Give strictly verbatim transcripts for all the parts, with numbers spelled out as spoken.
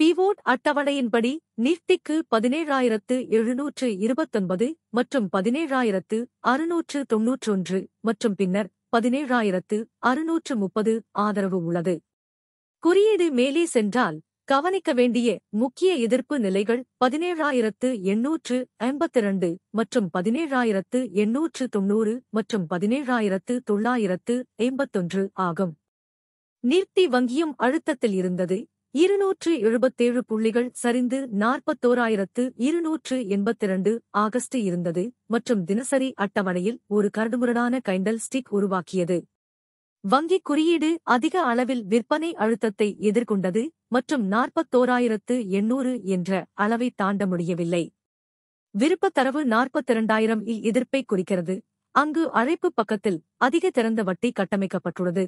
Pivot அட்டவணையின்படி நிஃப்டிக்கு பதினேழாயிரத்து எழுநூற்று இருபத்தொன்பது மற்றும் பதினேழாயிரத்து அறுநூற்று தொன்னூற்றொன்று மற்றும் பின்னர் பதினேழாயிரத்து அறுநூற்று முப்பது ஆதரவு உள்ளது. குறியீடு மேலே சென்றால் கவனிக்க வேண்டிய முக்கிய எதிர்ப்பு நிலைகள் பதினேழாயிரத்து எண்ணூற்று ஐம்பத்திரண்டு மற்றும் பதினேழாயிரத்து எண்ணூற்று தொன்னூறு மற்றும் பதினேழாயிரத்து தொள்ளாயிரத்து ஐம்பத்தொன்று ஆகும். நிஃப்டி வங்கியும் அழுத்தத்தில் இருந்தது. இருநூற்று எழுபத்தேழு புள்ளிகள் சரிந்து நாற்பத்தோராயிரத்து இருநூற்று எண்பத்திரண்டு ஆகஸ்ட் இருந்தது மற்றும் தினசரி அட்டவணையில் ஒரு கரடுமுரடான கைண்டல் ஸ்டிக் உருவாக்கியது. வங்கி குறியீடு அதிக அளவில் விற்பனை அழுத்தத்தை எதிர்கொண்டது மற்றும் நாற்பத்தோராயிரத்து எண்ணூறு என்ற அளவை தாண்ட முடியவில்லை. விருப்ப தரவு நாற்பத்திரண்டாயிரம் இல் எதிர்ப்பை குறிக்கிறது. அங்கு அழைப்பு பக்கத்தில் அதிக திறந்த வட்டி கட்டமைக்கப்பட்டுள்ளது.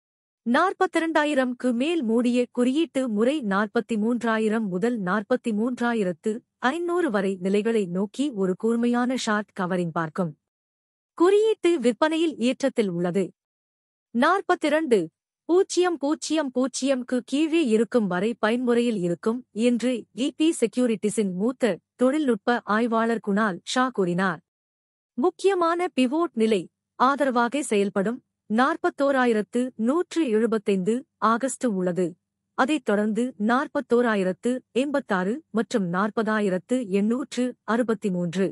நாற்பத்திரண்டாயிரம்-க்கு மேல் மூடிய குறியீட்டு முறை நாற்பத்தி மூன்றாயிரம் முதல் நாற்பத்தி மூன்றாயிரத்து ஐநூறு வரை நிலைகளை நோக்கி ஒரு கூர்மையான ஷார்ட் கவரிங் பார்க்கும். குறியீட்டு விற்பனையில் ஏற்றத்தில் உள்ளது. நாற்பத்திரண்டு பூஜ்ஜியம் பூஜ்ஜியம் பூஜ்ஜியம்-க்கு கீழே இருக்கும் வரை பயன்முறையில் இருக்கும் என்று ஈபி செக்யூரிட்டிஸின் மூத்த தொழில்நுட்ப ஆய்வாளர் குணால் ஷா கூறினார். முக்கியமான பிவோட் நிலை ஆதரவாக செயல்படும் நாற்பத்தோராயிரத்து நூற்று எழுபத்தைந்து ஆகஸ்ட் உள்ளது. அதைத் தொடர்ந்து நாற்பத்தோராயிரத்து எண்பத்தாறு மற்றும் நாற்பதாயிரத்து எண்ணூற்று அறுபத்தி மூன்று.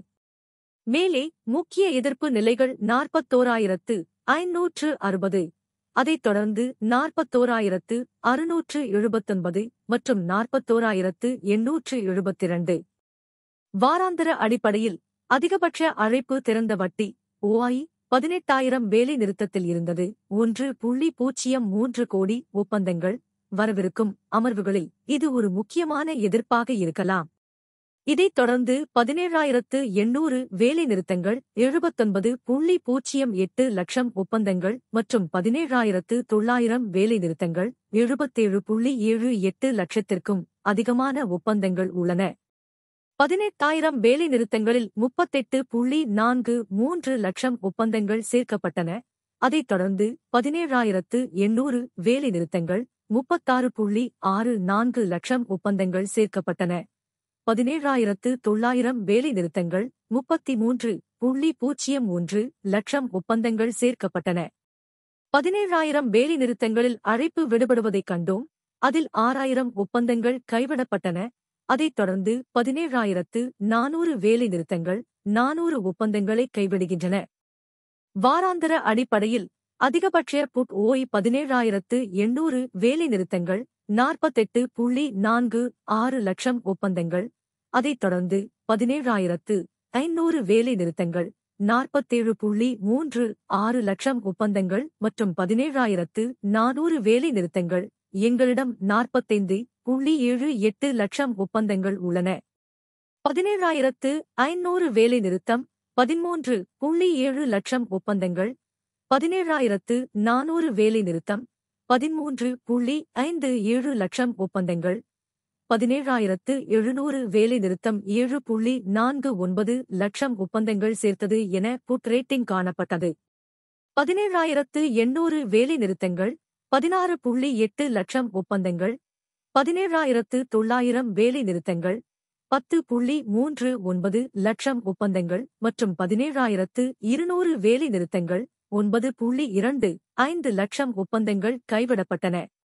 மேலே முக்கிய எதிர்ப்பு நிலைகள் நாற்பத்தோராயிரத்து ஐநூற்று அறுபது. அதைத் தொடர்ந்து நாற்பத்தோராயிரத்து அறுநூற்று எழுபத்தொன்பது மற்றும் நாற்பத்தோராயிரத்து எண்ணூற்று எழுபத்திரண்டு. வாராந்திர அடிப்படையில் அதிகபட்ச அழைப்பு திறந்த வட்டி ஓஐ பதினெட்டாயிரம் வேலை நிறுத்தத்தில் இருந்தது. ஒன்று புள்ளி பூஜ்ஜியம் மூன்று கோடி ஒப்பந்தங்கள். வரவிருக்கும் அமர்வுகளில் இது ஒரு முக்கியமான எதிர்ப்பாக இருக்கலாம். இதைத் தொடர்ந்து பதினேழாயிரத்து எண்ணூறு வேலை நிறுத்தங்கள், எழுபத்தொன்பது புள்ளி பூஜ்ஜியம் எட்டு லட்சம் ஒப்பந்தங்கள் மற்றும் பதினேழாயிரத்து தொள்ளாயிரம் வேலை நிறுத்தங்கள், எழுபத்தேழு புள்ளி ஏழு எட்டு லட்சத்திற்கும் அதிகமான ஒப்பந்தங்கள் உள்ளன. பதினெட்டாயிரம் வேலை நிறுத்தங்களில் முப்பத்தெட்டு புள்ளி நான்கு மூன்று லட்சம் ஒப்பந்தங்கள் சேர்க்கப்பட்டன. அதைத் தொடர்ந்து பதினேழாயிரத்து எண்ணூறு வேலை நிறுத்தங்கள், முப்பத்தாறு புள்ளி ஆறு நான்கு லட்சம் ஒப்பந்தங்கள் சேர்க்கப்பட்டன. பதினேழாயிரத்து தொள்ளாயிரம் வேலை நிறுத்தங்கள், முப்பத்தி மூன்று புள்ளி பூஜ்ஜியம் ஒன்று லட்சம் ஒப்பந்தங்கள் சேர்க்கப்பட்டன. பதினேழாயிரம் வேலை நிறுத்தங்களில் அழைப்பு விடுபடுவதைக் கண்டோம். அதில் ஆறாயிரம் ஒப்பந்தங்கள் கைவிடப்பட்டன. அதைத் தொடர்ந்து பதினேழாயிரத்து நானூறு வேலை நிறுத்தங்கள், நானூறு ஒப்பந்தங்களை கைவிடுகின்றன. வாராந்திர அடிப்படையில் அதிகபட்ச புட் ஓய் பதினேழாயிரத்து எண்ணூறு வேலை நிறுத்தங்கள், நாற்பத்தெட்டு புள்ளி நான்கு ஆறு லட்சம் ஒப்பந்தங்கள். அதைத் தொடர்ந்து பதினேழாயிரத்து ஐநூறு வேலை நிறுத்தங்கள், நாற்பத்தேழு புள்ளி மூன்று ஆறு லட்சம் ஒப்பந்தங்கள் மற்றும் பதினேழாயிரத்து நானூறு வேலை நிறுத்தங்கள். எங்களிடம் நாற்பத்தைந்து புள்ளி ஏழு எட்டு லட்சம் ஒப்பந்தங்கள் உள்ளன. பதினேழாயிரத்து ஐநூறு வேலை நிறுத்தம், பதிமூன்று புள்ளி ஏழு லட்சம் ஒப்பந்தங்கள். பதினேழாயிரத்து நானூறு வேலை நிறுத்தம், பதிமூன்று புள்ளி ஐந்து ஏழு லட்சம் ஒப்பந்தங்கள். பதினேழாயிரத்து எழுநூறு வேலை நிறுத்தம், ஏழு புள்ளி நான்கு ஒன்பது லட்சம் ஒப்பந்தங்கள் சேர்த்தது என புட் ரேட்டிங் காணப்பட்டது. பதினேழாயிரத்து எண்ணூறு வேலை நிறுத்தங்கள், பதினாறு புள்ளி எட்டு லட்சம் ஒப்பந்தங்கள். பதினேழாயிரத்து தொள்ளாயிரம் வேலை நிறுத்தங்கள், பத்து புள்ளி மூன்று ஒன்பது லட்சம் ஒப்பந்தங்கள் மற்றும் பதினேழாயிரத்து இருநூறு வேலை நிறுத்தங்கள், ஒன்பது புள்ளி இரண்டு ஐந்து லட்சம் ஒப்பந்தங்கள் கைவிடப்பட்டன.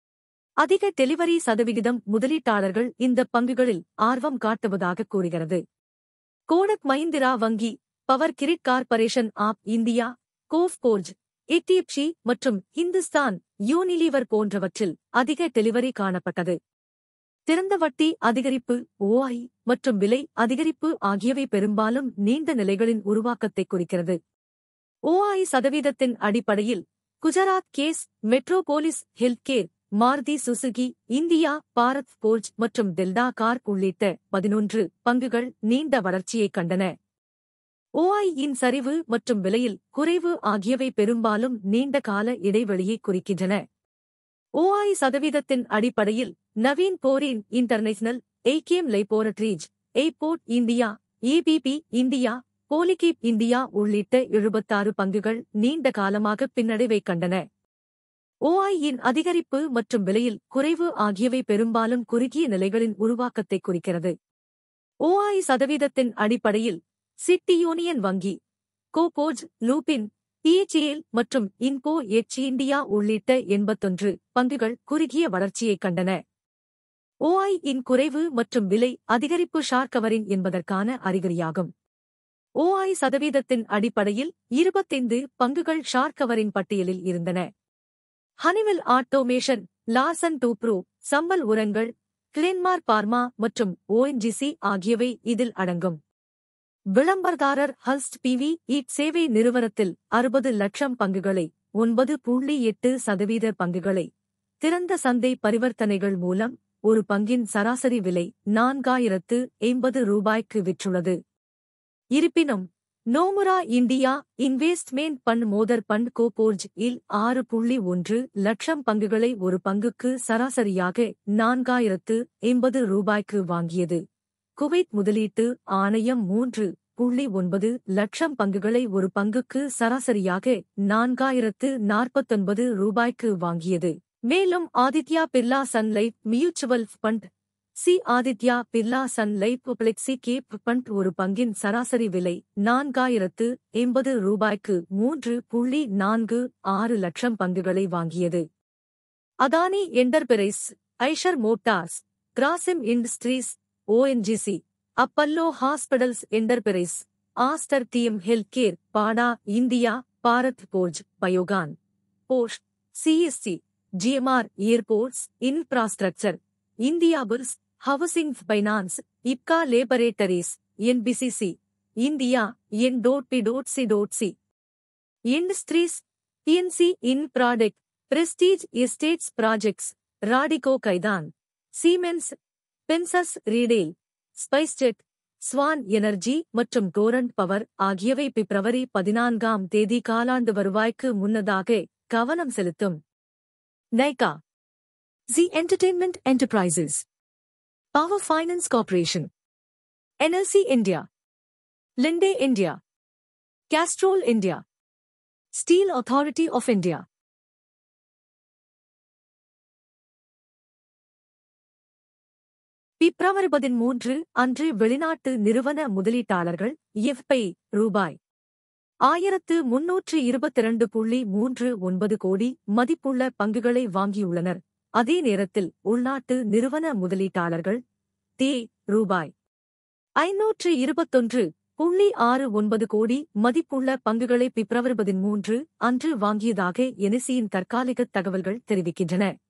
அதிக டெலிவரி சதவிகிதம் முதலீட்டாளர்கள் இந்த பங்குகளில் ஆர்வம் காட்டுவதாக கூறுகிறது. கோடக் மஹிந்திரா வங்கி, power grid corporation of India, Coforge, HDFC மற்றும் இந்துஸ்தான் யூனிலீவர் போன்றவற்றில் அதிக டெலிவரி காணப்பட்டது. திறந்த வட்டி அதிகரிப்பு, ஓஐ மற்றும் விலை அதிகரிப்பு ஆகியவை பெரும்பாலும் நீண்ட நிலைகளின் உருவாக்கத்தை குறிக்கிறது. ஓஐ சதவீதத்தின் அடிப்படையில் Gujarat gas, Metropolis healthcare, Maruti Suzuki India, Bharat forge மற்றும் டெல்டா கார் உள்ளிட்ட பதினொன்று பங்குகள் நீண்ட வளர்ச்சியைக் கண்டன. ஓஐ-இன் சரிவு மற்றும் விலையில் குறைவு ஆகியவை பெரும்பாலும் நீண்ட கால இடைவெளியை குறிக்கின்றன. ஓஐ சதவீதத்தின் அடிப்படையில் Navin fluorine international, Alkem laboratories, எய்போர்ட் India, ABB India, Polycab India உள்ளிட்ட எழுபத்தாறு பங்குகள் நீண்ட காலமாக பின்னடைவைக் கண்டன. ஓஐயின் அதிகரிப்பு மற்றும் விலையில் குறைவு ஆகியவை பெரும்பாலும் குறுகிய நிலைகளின் உருவாக்கத்தை குறிக்கிறது. ஓஐ சதவீதத்தின் அடிப்படையில் சிட்டி யூனியன் வங்கி, கோபோர்ஜ், லூபின், பிஎச்இஎல் மற்றும் இன்கோ எச் இண்டியா உள்ளிட்ட எண்பத்தொன்று பங்குகள் குறுகிய வளர்ச்சியைக் கண்டன. ஓஐ இன் குறைவு மற்றும் விலை அதிகரிப்பு ஷார்ட் கவரிங் என்பதற்கான அறிகுறியாகும். ஓஐ சதவீதத்தின் அடிப்படையில் இருபத்தைந்து பங்குகள் ஷார்ட் கவரிங் பட்டியலில் இருந்தன. Honeywell automation, Larsen Toubro, Chambal உரங்கள், கிளென்மார்க் பார்மா மற்றும் ஓஎன்ஜிசி ஆகியவை இதில் அடங்கும். விளம்பரதாரர் ஹல்ஸ்ட் பிவி ஈட் சேவை நிறுவனத்தில் அறுபது லட்சம் பங்குகளை, ஒன்பது புள்ளி எட்டு சதவீத பங்குகளை, திறந்த சந்தை பரிவர்த்தனைகள் மூலம் ஒரு பங்கின் சராசரி விலை நான்காயிரத்து எண்பது ரூபாய்க்கு விற்றுள்ளது. இருப்பினும் Nomura India investment fund mother fund Coforge இல் ஆறு புள்ளி ஒன்று லட்சம் பங்குகளை ஒரு பங்குக்கு சராசரியாக நான்காயிரத்து எண்பது ரூபாய்க்கு வாங்கியது. குவைத் முதலீட்டு ஆணையம் மூன்று புள்ளி ஒன்பது லட்சம் பங்குகளை ஒரு பங்குக்கு சராசரியாக நான்காயிரத்து நாற்பத்தொன்பது ரூபாய்க்கு வாங்கியது. மேலும் Aditya Birla sun life mutual fund, C Aditya Birla sun life flexi cap fund ஒரு பங்கின் சராசரி விலை நான்காயிரத்து எண்பது ரூபாய்க்கு மூன்று புள்ளி நான்கு ஆறு லட்சம் பங்குகளை வாங்கியது. Adani enterprise, Eicher motors, Grasim industries, ONGC, Apollo hospitals enterprise, Aster DM health care, Bata India, Bharat forge, Biocon, Bosch, CSC, GMR airports infrastructure, India bulls, housing finance, Ipca laboratories, NBCC, India, N dot B dot C dot C, industries, PNC in product, Prestige estates projects, Radico Khaitan, Siemens, பென்சஸ் retail, SpiceJet, Swan energy மற்றும் Torrent power ஆகியவை பிப்ரவரி பதினான்காம் தேதி காலாண்டு வருவாய்க்கு முன்னதாக கவனம் செலுத்தும். Nykaa, Zee entertainment enterprises, power finance corporation, NLC India, Linde India, Castrol India, steel authority of India. பிப்ரவரி பதிமூன்று அன்று வெளிநாட்டு நிறுவன முதலீட்டாளர்கள் எஃப்ஐ ரூபாய் ஆயிரத்து முன்னூற்று இருபத்திரண்டு புள்ளி மூன்று ஒன்பது கோடி மதிப்புள்ள பங்குகளை வாங்கியுள்ளனர். அதே நேரத்தில் உள்நாட்டு நிறுவன முதலீட்டாளர்கள் தே ரூபாய் ஐநூற்று இருபத்தொன்று புள்ளி ஆறு ஒன்பது கோடி மதிப்புள்ள பங்குகளை பிப்ரவரி பதிமூன்று அன்று வாங்கியதாக என்எஸ்சியின் தற்காலிக தகவல்கள் தெரிவிக்கின்றன.